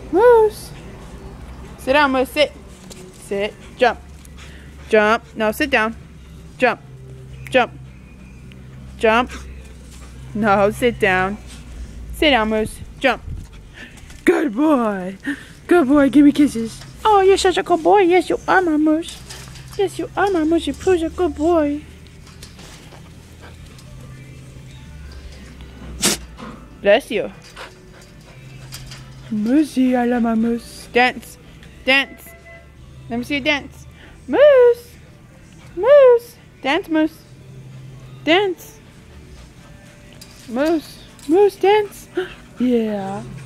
Moose. Sit down, Moose. Sit. Sit. Jump. Jump. No, sit down. Jump. Jump. Jump. No, sit down. Sit down, Moose. Jump. Good boy. Good boy. Give me kisses. Oh, you're such a good boy. Yes, you are, my Moose. Yes, you are, my Moose. You're a good boy. Bless you. Moosey, I love my Moose. Dance. Dance. Let me see you dance. Moose. Moose. Dance, Moose. Dance. Moose. Moose, dance. Yeah.